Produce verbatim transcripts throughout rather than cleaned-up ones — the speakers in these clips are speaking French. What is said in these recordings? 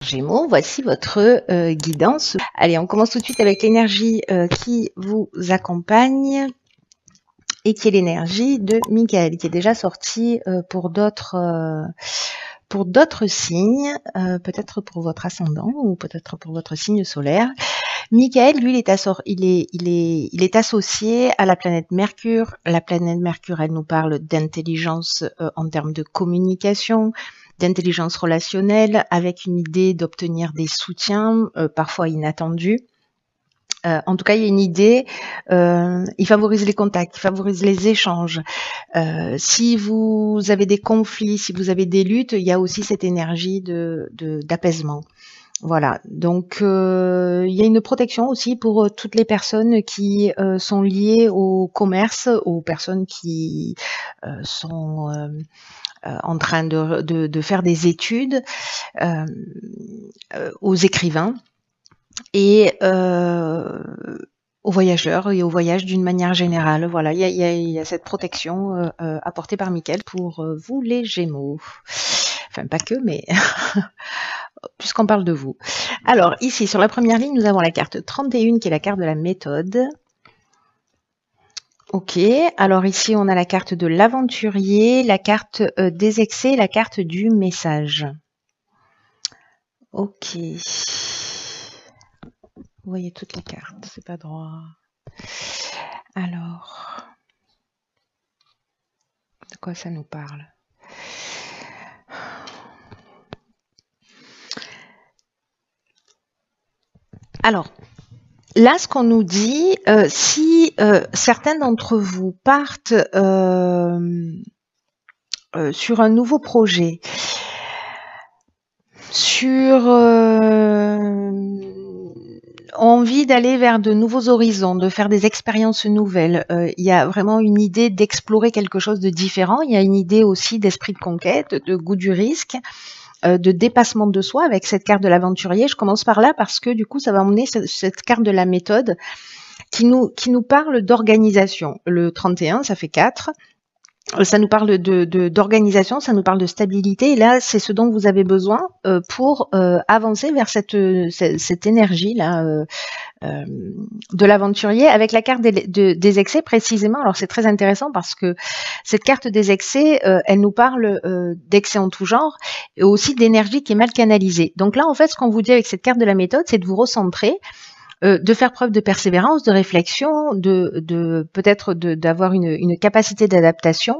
Gémeaux, voici votre euh, guidance. Allez, on commence tout de suite avec l'énergie euh, qui vous accompagne et qui est l'énergie de Michael, qui est déjà sortie euh, pour d'autres euh, pour d'autres signes, euh, peut-être pour votre ascendant ou peut-être pour votre signe solaire. Michael, lui, il est, assor- il, est, il, est, il est associé à la planète Mercure. La planète Mercure, elle nous parle d'intelligence euh, en termes de communication, d'intelligence relationnelle, avec une idée d'obtenir des soutiens, euh, parfois inattendus. Euh, en tout cas, il y a une idée, euh, il favorise les contacts, il favorise les échanges. Euh, si vous avez des conflits, si vous avez des luttes, il y a aussi cette énergie de, de, d'apaisement. Voilà, donc euh, il y a une protection aussi pour euh, toutes les personnes qui euh, sont liées au commerce, aux personnes qui euh, sont euh, euh, en train de, de, de faire des études, euh, euh, aux écrivains et euh, aux voyageurs et au voyage d'une manière générale. Voilà, il y a, il y a, il y a cette protection euh, euh, apportée par Michael pour euh, vous les Gémeaux. Enfin, pas que, mais puisqu'on parle de vous. Alors, ici, sur la première ligne, nous avons la carte trente et un qui est la carte de la méthode. Ok, alors ici, on a la carte de l'aventurier, la carte euh, des excès et la carte du message. Ok. Vous voyez toutes les cartes, c'est pas droit. Alors, de quoi ça nous parle? Alors, là, ce qu'on nous dit, euh, si euh, certains d'entre vous partent euh, euh, sur un nouveau projet, sur euh, envie d'aller vers de nouveaux horizons, de faire des expériences nouvelles, euh, il y a vraiment une idée d'explorer quelque chose de différent, il y a une idée aussi d'esprit de conquête, de goût du risque, euh, de dépassement de soi avec cette carte de l'aventurier. Je commence par là parce que du coup, ça va emmener cette, cette carte de la méthode qui nous, qui nous parle d'organisation. Le trente et un, ça fait quatre. Ça nous parle de, de, d'organisation, ça nous parle de stabilité. Et là, c'est ce dont vous avez besoin euh, pour euh, avancer vers cette, cette, cette énergie-là euh, euh, de l'aventurier. Avec la carte des, de, des excès, précisément, alors c'est très intéressant parce que cette carte des excès, euh, elle nous parle euh, d'excès en tout genre et aussi d'énergie qui est mal canalisée. Donc là, en fait, ce qu'on vous dit avec cette carte de la méthode, c'est de vous recentrer, Euh, de faire preuve de persévérance, de réflexion, de, de peut-être de, d'avoir une, une capacité d'adaptation.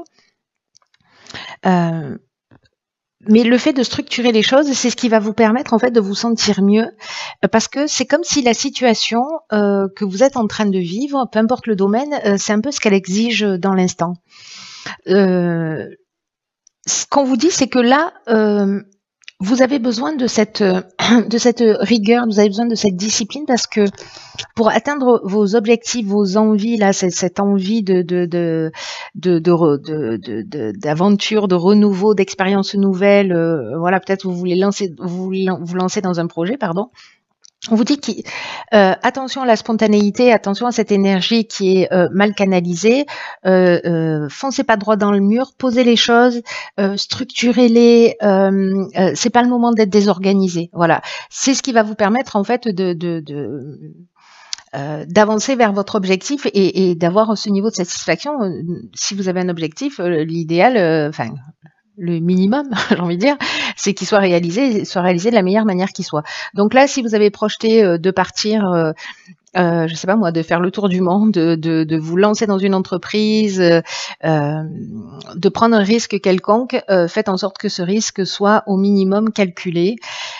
Euh, mais le fait de structurer les choses, c'est ce qui va vous permettre en fait de vous sentir mieux, parce que c'est comme si la situation euh, que vous êtes en train de vivre, peu importe le domaine, euh, c'est un peu ce qu'elle exige dans l'instant. Euh, ce qu'on vous dit, c'est que là, euh, vous avez besoin de cette, de cette rigueur, vous avez besoin de cette discipline parce que pour atteindre vos objectifs, vos envies, là, c'est cette envie de, de, de, de, de, de, de, de, d'aventure, de renouveau, d'expériences nouvelles, euh, voilà, peut-être vous voulez lancer, vous voulez vous lancer dans un projet, pardon. On vous dit que, euh, attention à la spontanéité, attention à cette énergie qui est euh, mal canalisée, euh, euh, foncez pas droit dans le mur, posez les choses, euh, structurez-les, euh, euh, c'est pas le moment d'être désorganisé, voilà. C'est ce qui va vous permettre en fait de, de, de euh, d'avancer vers votre objectif et, et d'avoir ce niveau de satisfaction. Si vous avez un objectif, euh, l'idéal, euh, enfin, le minimum, j'ai envie de dire, c'est qu'il soit réalisé, soit réalisé de la meilleure manière qu'il soit. Donc là, si vous avez projeté euh, de partir, euh, euh, je sais pas moi, de faire le tour du monde, de, de, de vous lancer dans une entreprise, euh, de prendre un risque quelconque, euh, faites en sorte que ce risque soit au minimum calculé.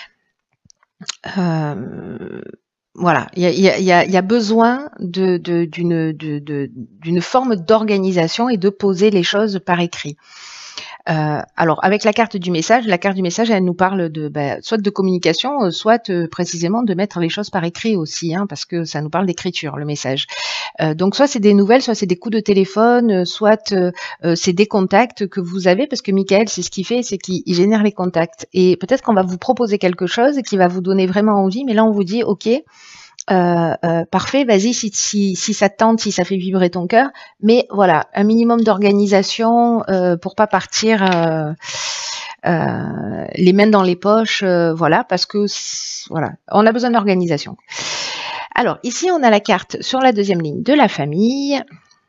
Euh, Voilà, il y a, y, a, y a besoin de, de, d'une, de, de, d'une forme d'organisation et de poser les choses par écrit. Euh, alors, avec la carte du message, la carte du message, elle nous parle de bah, soit de communication, soit euh, précisément de mettre les choses par écrit aussi, hein, parce que ça nous parle d'écriture, le message. Euh, donc, soit c'est des nouvelles, soit c'est des coups de téléphone, soit euh, c'est des contacts que vous avez, parce que Michael, c'est ce qu'il fait, c'est qu'il génère les contacts. Et peut-être qu'on va vous proposer quelque chose qui va vous donner vraiment envie, mais là, on vous dit, OK, Euh, euh, parfait, vas-y, si, si, si ça te tente, si ça fait vibrer ton cœur, mais voilà, un minimum d'organisation euh, pour pas partir euh, euh, les mains dans les poches, euh, voilà, parce que voilà, on a besoin d'organisation. Alors ici, on a la carte sur la deuxième ligne de la famille.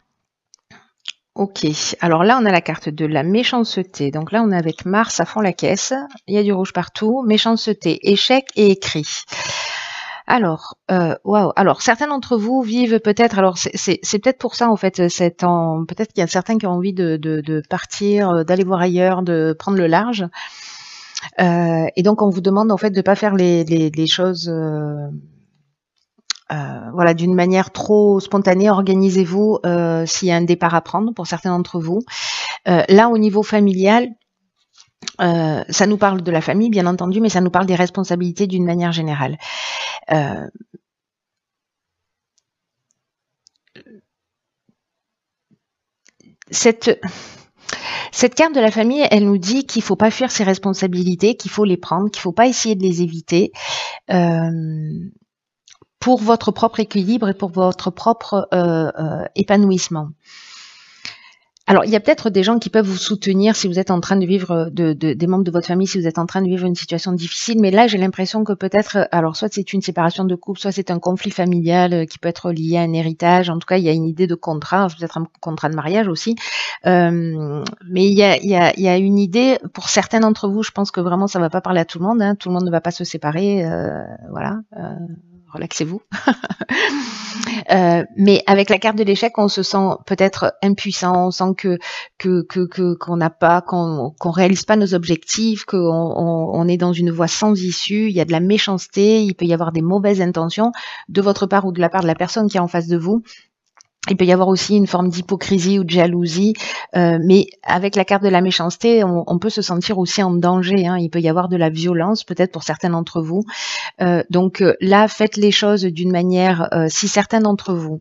Ok, alors là, on a la carte de la méchanceté. Donc là, on est avec Mars à fond la caisse. Il y a du rouge partout. Méchanceté, échec et écrit. Alors, euh, waouh. Alors, certains d'entre vous vivent peut-être. Alors, c'est peut-être pour ça en fait. C'est en peut-être qu'il y a certains qui ont envie de, de, de partir, d'aller voir ailleurs, de prendre le large. Euh, et donc, on vous demande en fait de pas faire les, les, les choses. Euh, Euh, voilà, d'une manière trop spontanée, organisez-vous euh, s'il y a un départ à prendre pour certains d'entre vous. Euh, là, au niveau familial, euh, ça nous parle de la famille, bien entendu, mais ça nous parle des responsabilités d'une manière générale. Euh, cette... Cette carte de la famille, elle nous dit qu'il ne faut pas fuir ses responsabilités, qu'il faut les prendre, qu'il ne faut pas essayer de les éviter. Euh, pour votre propre équilibre et pour votre propre euh, euh, épanouissement. Alors, il y a peut-être des gens qui peuvent vous soutenir si vous êtes en train de vivre, de, de, des membres de votre famille, si vous êtes en train de vivre une situation difficile. Mais là, j'ai l'impression que peut-être, alors soit c'est une séparation de couple, soit c'est un conflit familial qui peut être lié à un héritage. En tout cas, il y a une idée de contrat, peut-être un contrat de mariage aussi. Euh, mais il y, a, il, y a, il y a une idée, pour certains d'entre vous, je pense que vraiment ça ne va pas parler à tout le monde. Hein, tout le monde ne va pas se séparer. Euh, voilà. Euh, relaxez-vous. euh, mais avec la carte de l'échec, on se sent peut-être impuissant, on sent que que que qu'on n'a pas, qu'on qu'on réalise pas nos objectifs, qu'on on, on est dans une voie sans issue. Il y a de la méchanceté, il peut y avoir des mauvaises intentions de votre part ou de la part de la personne qui est en face de vous. Il peut y avoir aussi une forme d'hypocrisie ou de jalousie, euh, mais avec la carte de la méchanceté, on, on peut se sentir aussi en danger. Hein. Il peut y avoir de la violence, peut-être pour certains d'entre vous. Euh, donc euh, là, faites les choses d'une manière, euh, si certains d'entre vous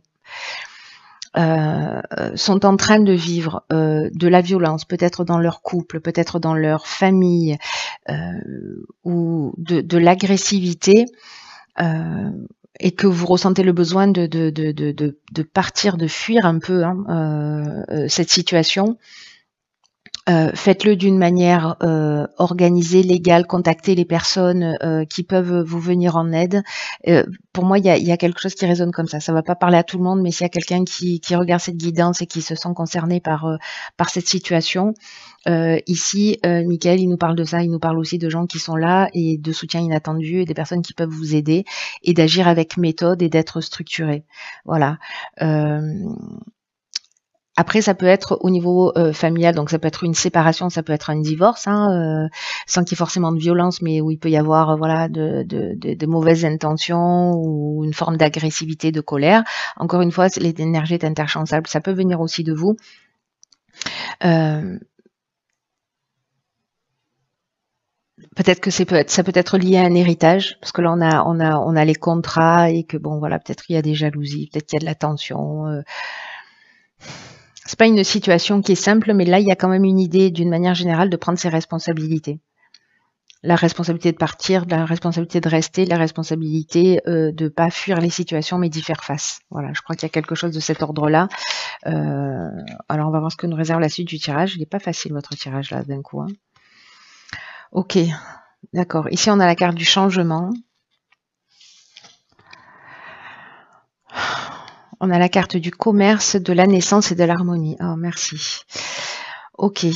euh, sont en train de vivre euh, de la violence, peut-être dans leur couple, peut-être dans leur famille, euh, ou de, de l'agressivité, euh, et que vous ressentez le besoin de, de, de, de, de partir, de fuir un peu hein, euh, cette situation, euh, faites-le d'une manière euh, organisée, légale, contactez les personnes euh, qui peuvent vous venir en aide. Euh, pour moi, il y a, y a quelque chose qui résonne comme ça. Ça ne va pas parler à tout le monde, mais s'il y a quelqu'un qui, qui regarde cette guidance et qui se sent concerné par, euh, par cette situation, Euh, ici, euh, Michael, il nous parle de ça, il nous parle aussi de gens qui sont là et de soutien inattendu et des personnes qui peuvent vous aider et d'agir avec méthode et d'être structuré. Voilà. Euh, après, ça peut être au niveau euh, familial, donc ça peut être une séparation, ça peut être un divorce, hein, euh, sans qu'il y ait forcément de violence, mais où il peut y avoir euh, voilà de, de, de, de mauvaises intentions ou une forme d'agressivité, de colère. Encore une fois, l'énergie est interchangeable, ça peut venir aussi de vous. Euh, Peut-être que c'est peut être, ça peut être lié à un héritage, parce que là on a on a on a les contrats et que bon voilà peut-être il y a des jalousies, peut-être qu'il y a de la tension. Euh. C'est pas une situation qui est simple, mais là il y a quand même une idée d'une manière générale de prendre ses responsabilités. La responsabilité de partir, la responsabilité de rester, la responsabilité euh, de pas fuir les situations, mais d'y faire face. Voilà, je crois qu'il y a quelque chose de cet ordre-là. Euh, alors on va voir ce que nous réserve la suite du tirage. Il n'est pas facile votre tirage là d'un coup. Hein. Ok. D'accord. Ici, on a la carte du changement. On a la carte du commerce, de la naissance et de l'harmonie. Oh, merci. Ok.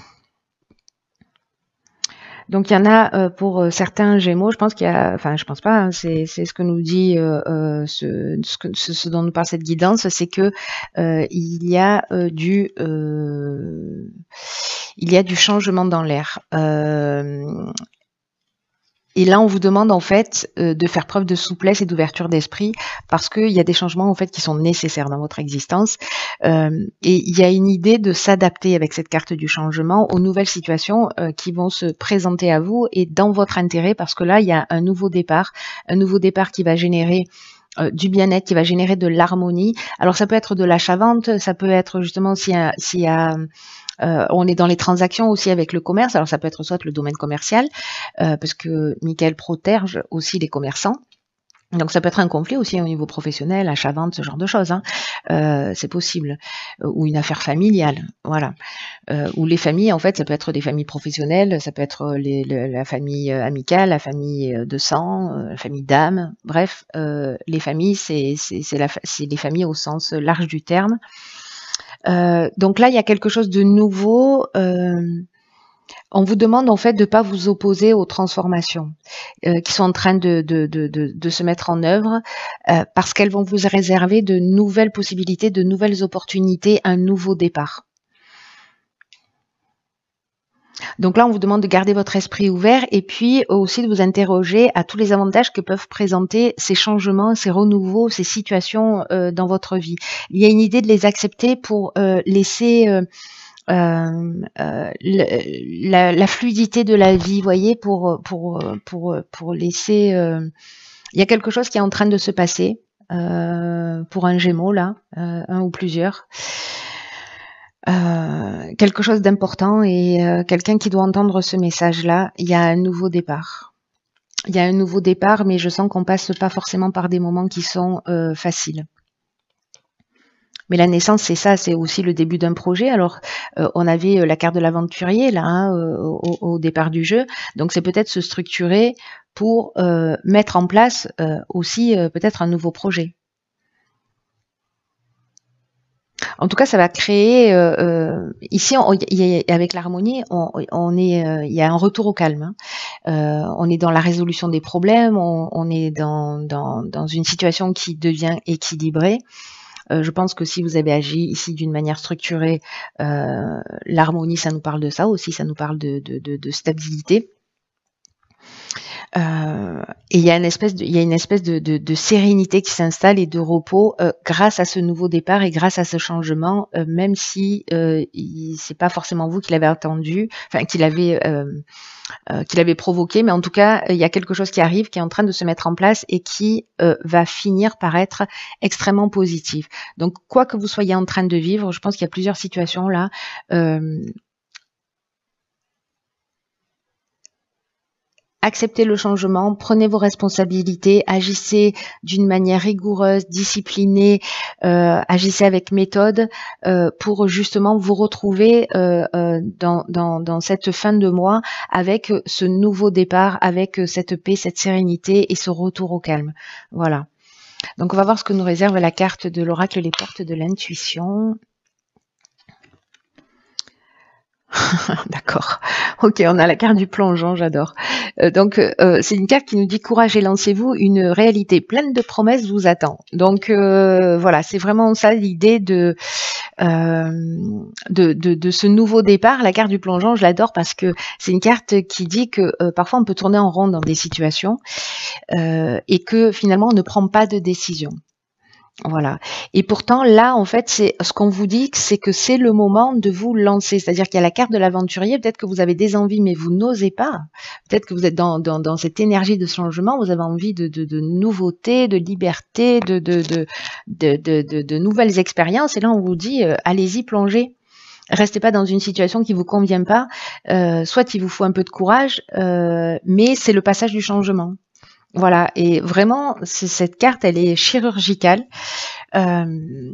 Donc, il y en a euh, pour certains Gémeaux. Je pense qu'il y a, enfin, je pense pas. Hein, c'est ce que nous dit euh, ce, ce, que, ce, ce dont nous parle cette guidance, c'est que euh, il y a euh, du, euh, il y a du changement dans l'air. Euh, Et là, on vous demande en fait euh, de faire preuve de souplesse et d'ouverture d'esprit parce qu'il y a des changements en fait qui sont nécessaires dans votre existence. Euh, et il y a une idée de s'adapter avec cette carte du changement aux nouvelles situations euh, qui vont se présenter à vous et dans votre intérêt parce que là, il y a un nouveau départ, un nouveau départ qui va générer Euh, du bien-être, qui va générer de l'harmonie. Alors ça peut être de l'achat-vente, ça peut être justement s'il y a, s'il y a euh, on est dans les transactions aussi avec le commerce, alors ça peut être soit le domaine commercial, euh, parce que Michael protège aussi les commerçants. Donc ça peut être un conflit aussi au niveau professionnel, achat-vente, ce genre de choses, hein. Euh, c'est possible. Euh, ou une affaire familiale, voilà. Euh, ou les familles, en fait, ça peut être des familles professionnelles, ça peut être les, le- la famille euh, amicale, la famille euh, de sang, euh, la famille d'âme. Bref, euh, les familles, c'est c'est c'est la fa- c'est les familles au sens large du terme. Euh, donc là, il y a quelque chose de nouveau. Euh, on vous demande en fait de ne pas vous opposer aux transformations euh, qui sont en train de, de, de, de, de se mettre en œuvre euh, parce qu'elles vont vous réserver de nouvelles possibilités, de nouvelles opportunités, un nouveau départ. Donc là, on vous demande de garder votre esprit ouvert et puis aussi de vous interroger à tous les avantages que peuvent présenter ces changements, ces renouveaux, ces situations euh, dans votre vie. Il y a une idée de les accepter pour euh, laisser euh, euh, euh, le- la, la fluidité de la vie, voyez, pour pour pour pour laisser. Euh, il y a quelque chose qui est en train de se passer euh, pour un Gémeaux là, euh, un ou plusieurs. Euh, quelque chose d'important et euh, quelqu'un qui doit entendre ce message-là. Il y a un nouveau départ. Il y a un nouveau départ, mais je sens qu'on passe pas forcément par des moments qui sont euh, faciles. Mais la naissance, c'est ça, c'est aussi le début d'un projet. Alors, euh, on avait euh, la carte de l'aventurier là hein, euh, au, au départ du jeu, donc c'est peut-être se structurer pour euh, mettre en place euh, aussi euh, peut-être un nouveau projet. En tout cas, ça va créer euh, euh, ici on, y a, avec l'harmonie, on, on est, euh, il y a un retour au calme. Hein. Euh, on est dans la résolution des problèmes, on, on est dans, dans, dans une situation qui devient équilibrée. Euh, je pense que si vous avez agi ici d'une manière structurée, euh, l'harmonie, ça nous parle de ça aussi, ça nous parle de, de, de, de stabilité. Euh, et il y a une espèce de, il y a une espèce de, de, de sérénité qui s'installe et de repos euh, grâce à ce nouveau départ et grâce à ce changement, euh, même si euh, c'est pas forcément vous qui l'avez attendu, enfin qui l'avez euh, euh, qui l'avez provoqué, mais en tout cas il y a quelque chose qui arrive, qui est en train de se mettre en place et qui euh, va finir par être extrêmement positif. Donc quoi que vous soyez en train de vivre, je pense qu'il y a plusieurs situations là. Euh, Acceptez le changement, prenez vos responsabilités, agissez d'une manière rigoureuse, disciplinée, euh, agissez avec méthode euh, pour justement vous retrouver euh, euh, dans, dans, dans cette fin de mois avec ce nouveau départ, avec cette paix, cette sérénité et ce retour au calme. Voilà. Donc on va voir ce que nous réserve la carte de l'oracle, les portes de l'intuition. D'accord. Ok, on a la carte du plongeon, j'adore. Euh, donc, euh, c'est une carte qui nous dit courage et lancez-vous, une réalité pleine de promesses vous attend. Donc, euh, voilà, c'est vraiment ça l'idée de, euh, de, de, de ce nouveau départ. La carte du plongeon, je l'adore parce que c'est une carte qui dit que euh, parfois on peut tourner en rond dans des situations euh, et que finalement on ne prend pas de décision. Voilà. Et pourtant, là, en fait, c'est ce qu'on vous dit, c'est que c'est le moment de vous lancer. C'est-à-dire qu'il y a la carte de l'aventurier. Peut-être que vous avez des envies, mais vous n'osez pas. Peut-être que vous êtes dans, dans, dans cette énergie de changement. Vous avez envie de, de, de nouveautés, de liberté, de, de, de, de, de, de, de nouvelles expériences. Et là, on vous dit, euh, allez-y, plongez. Restez pas dans une situation qui vous convient pas. Euh, soit il vous faut un peu de courage, euh, mais c'est le passage du changement. Voilà, et vraiment, cette carte, elle est chirurgicale. Euh,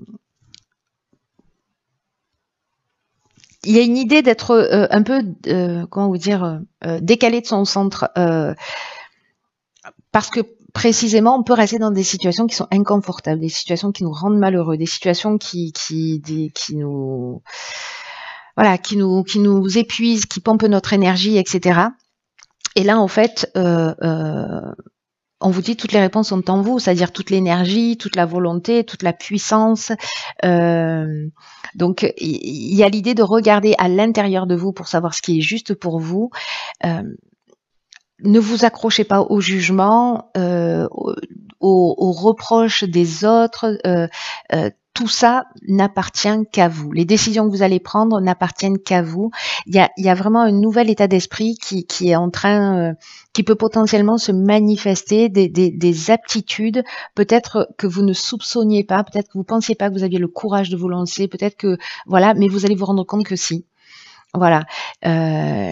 il y a une idée d'être euh, un peu, euh, comment vous dire, euh, décalé de son centre, euh, parce que précisément, on peut rester dans des situations qui sont inconfortables, des situations qui nous rendent malheureux, des situations qui, qui, des, qui nous, voilà, qui nous, qui nous épuisent, qui pompent notre énergie, et cetera. Et là, en fait, euh, euh, on vous dit toutes les réponses sont en vous, c'est-à-dire toute l'énergie, toute la volonté, toute la puissance. Euh, donc, il y a l'idée de regarder à l'intérieur de vous pour savoir ce qui est juste pour vous. Euh, ne vous accrochez pas au jugement, euh, aux, aux reproches des autres. Euh, euh, tout ça n'appartient qu'à vous. Les décisions que vous allez prendre n'appartiennent qu'à vous. Il y a, il y a vraiment un nouvel état d'esprit qui, qui est en train, euh, qui peut potentiellement se manifester, des, des, des aptitudes, peut-être que vous ne soupçonniez pas, peut-être que vous pensiez pas que vous aviez le courage de vous lancer, peut-être que, voilà, mais vous allez vous rendre compte que si. Voilà. Euh,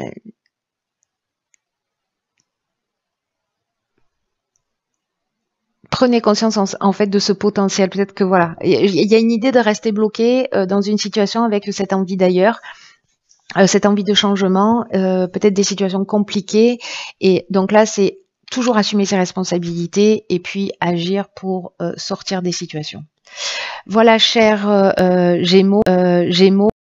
prenez conscience en, en fait de ce potentiel. Peut-être que voilà, il y a une idée de rester bloqué euh, dans une situation avec cette envie d'ailleurs, euh, cette envie de changement, euh, peut-être des situations compliquées. Et donc là, c'est toujours assumer ses responsabilités et puis agir pour euh, sortir des situations. Voilà, chers euh, Gémeaux, euh, Gémeaux.